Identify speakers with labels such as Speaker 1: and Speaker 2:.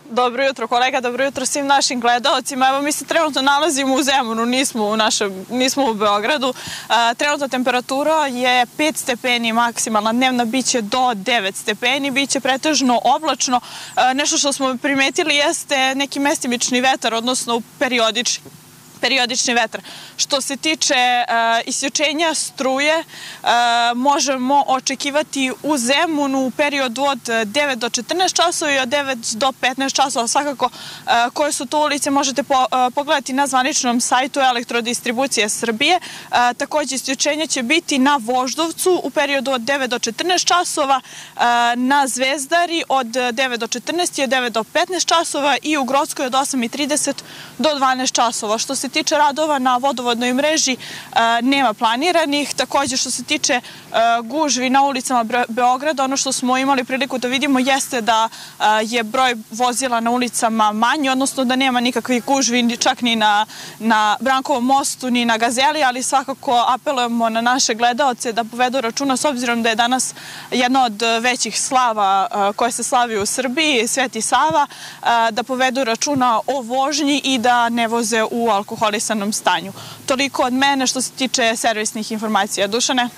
Speaker 1: Dobro jutro kolega, dobro jutro svim našim gledaocima. Evo mi se trenutno nalazimo u Zemunu, nismo u Beogradu. Trenutna temperatura je 5 stepeni maksimalna, dnevna biće do 9 stepeni, biće pretežno oblačno. Nešto što smo primetili jeste neki mestimični vetar, odnosno periodični vetar. Što se tiče isključenja struje, možemo očekivati u Zemunu u periodu od 9 do 14 časova i od 9 do 15 časova. Svakako, koje su to ulice možete pogledati na zvaničnom sajtu Elektrodistribucije Srbije. Takođe, isključenje će biti na Voždovcu u periodu od 9 do 14 časova, na Zvezdari od 9 do 14 i od 9 do 15 časova i u Grockoj od 8:30 do 12 časova. Što se tiče radova na vodovodnoj mreži, nema planiranih. Takođe, što se tiče gužvi na ulicama Beograda, ono što smo imali priliku da vidimo jeste da je broj vozila na ulicama manji, odnosno da nema nikakvih gužvi čak ni na Brankovom mostu, ni na Gazeli, ali svakako apelujemo na naše gledaoce da povedu računa, s obzirom da je danas jedna od većih slava koje se slavi u Srbiji, Sveti Sava, da povedu računa o vožnji i da ne voze u alkoholisanom stanju. Toliko od mene što se tiče servisnih informacija. Dušane?